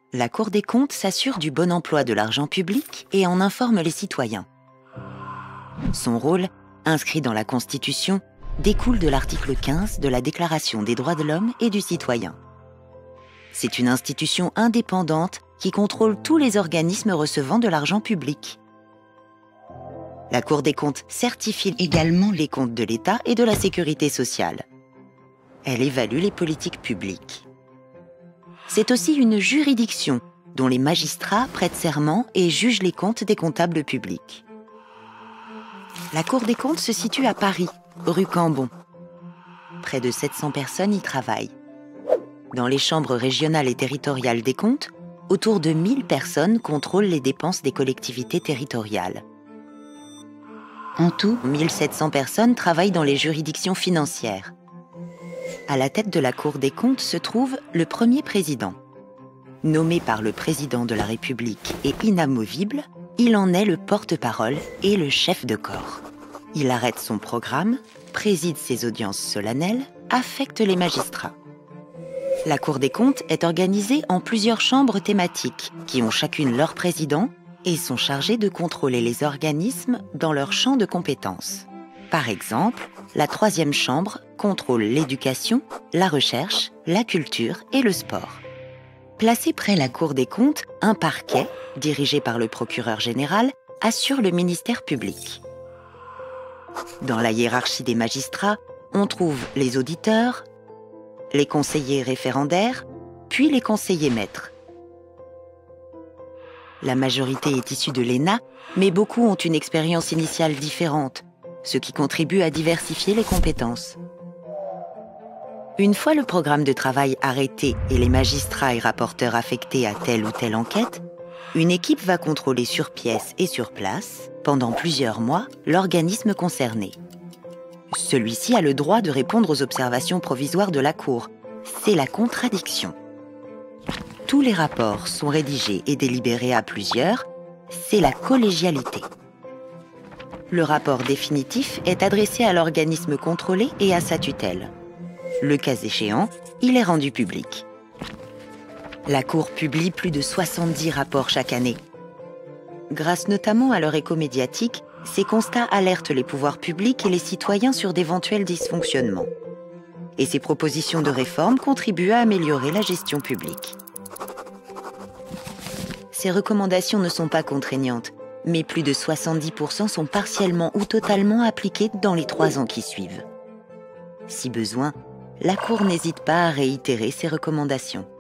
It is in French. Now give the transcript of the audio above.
La Cour des comptes s'assure du bon emploi de l'argent public et en informe les citoyens. Son rôle, inscrit dans la Constitution, découle de l'article 15 de la Déclaration des droits de l'homme et du citoyen. C'est une institution indépendante qui contrôle tous les organismes recevant de l'argent public. La Cour des comptes certifie également les comptes de l'État et de la sécurité sociale. Elle évalue les politiques publiques. C'est aussi une juridiction dont les magistrats prêtent serment et jugent les comptes des comptables publics. La Cour des comptes se situe à Paris, rue Cambon. Près de 700 personnes y travaillent. Dans les chambres régionales et territoriales des comptes, autour de 1000 personnes contrôlent les dépenses des collectivités territoriales. En tout, 1700 personnes travaillent dans les juridictions financières. À la tête de la Cour des comptes se trouve le premier président. Nommé par le président de la République et inamovible, il en est le porte-parole et le chef de corps. Il arrête son programme, préside ses audiences solennelles, affecte les magistrats. La Cour des comptes est organisée en plusieurs chambres thématiques qui ont chacune leur président et sont chargées de contrôler les organismes dans leur champ de compétences. Par exemple, la troisième chambre contrôle l'éducation, la recherche, la culture et le sport. Placé près la Cour des comptes, un parquet, dirigé par le procureur général, assure le ministère public. Dans la hiérarchie des magistrats, on trouve les auditeurs, les conseillers référendaires, puis les conseillers maîtres. La majorité est issue de l'ENA, mais beaucoup ont une expérience initiale différente, ce qui contribue à diversifier les compétences. Une fois le programme de travail arrêté et les magistrats et rapporteurs affectés à telle ou telle enquête, une équipe va contrôler sur pièce et sur place, pendant plusieurs mois, l'organisme concerné. Celui-ci a le droit de répondre aux observations provisoires de la Cour. C'est la contradiction. Tous les rapports sont rédigés et délibérés à plusieurs. C'est la collégialité. Le rapport définitif est adressé à l'organisme contrôlé et à sa tutelle. Le cas échéant, il est rendu public. La Cour publie plus de 70 rapports chaque année. Grâce notamment à leur écho médiatique, ces constats alertent les pouvoirs publics et les citoyens sur d'éventuels dysfonctionnements. Et ces propositions de réforme contribuent à améliorer la gestion publique. Ces recommandations ne sont pas contraignantes, mais plus de 70% sont partiellement ou totalement appliquées dans les 3 ans qui suivent. Si besoin, la Cour n'hésite pas à réitérer ses recommandations.